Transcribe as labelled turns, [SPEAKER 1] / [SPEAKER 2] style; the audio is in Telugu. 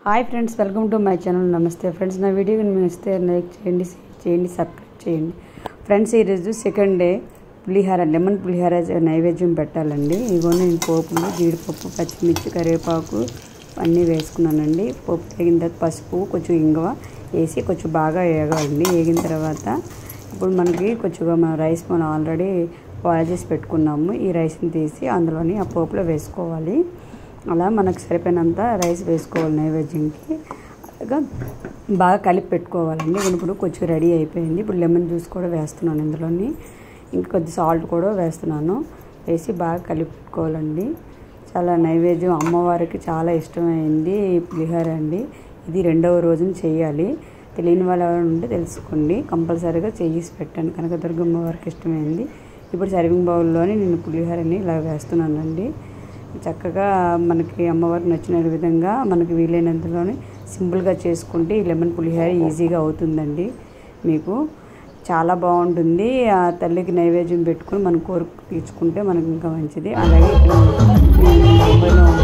[SPEAKER 1] Hi friends, welcome to my channel. నమస్తే ఫ్రెండ్స్, నా వీడియోకి మీరు ఇస్తే లైక్ చేయండి, షేర్ చేయండి, సబ్స్క్రైబ్ చేయండి. ఫ్రెండ్స్, ఈరోజు సెకండ్ డే పులిహార, లెమన్ పులిహార నైవేద్యం పెట్టాలండి. ఇదిగోండి నేను పోపులు, జీడిపప్పు, పచ్చిమిర్చి, కరివేపాకు అన్నీ వేసుకున్నానండి. పోపు వేగిన తర్వాత పసుపు, కొంచెం ఇంగువ వేసి కొంచెం బాగా వేగాలండి. వేగిన తర్వాత ఇప్పుడు మనకి కొంచెంగా మనం రైస్ మనం ఆల్రెడీ బాయిల్ చేసి పెట్టుకున్నాము. ఈ రైస్ని తీసి అందులోని ఆ పోపులో వేసుకోవాలి. అలా మనకు సరిపోయినంత రైస్ వేసుకోవాలి నైవేద్యంకి. అలాగా బాగా కలిపి పెట్టుకోవాలండి. ఇప్పుడు కొంచెం రెడీ అయిపోయింది. ఇప్పుడు లెమన్ జ్యూస్ కూడా వేస్తున్నాను ఇందులోని. ఇంకా కొద్ది సాల్ట్ కూడా వేస్తున్నాను. వేసి బాగా కలిపి పెట్టుకోవాలండి. చాలా నైవేద్యం అమ్మవారికి చాలా ఇష్టమైంది పులిహోర అండి. ఇది రెండవ రోజున చేయాలి. తెలియని వాళ్ళు ఉంటే తెలుసుకోండి. కంపల్సరీగా చేసి పెట్టండి. కనకదుర్గమ్మ వారికి ఇష్టమైంది. ఇప్పుడు సర్వింగ్ బౌల్లోని నేను పులిహోరని ఇలా వేస్తున్నానండి. చక్కగా మనకి అమ్మవారికి నచ్చిన విధంగా మనకి వీలైనంతలోనే సింపుల్గా చేసుకుంటే ఈ లెమన్ పులిహోర ఈజీగా అవుతుందండి. మీకు చాలా బాగుంటుంది. ఆ తల్లికి నైవేద్యం పెట్టుకుని మనం కోరిక తీర్చుకుంటే మనకు ఇంకా మంచిది. అలాగే ఇక్కడ ముంబైలో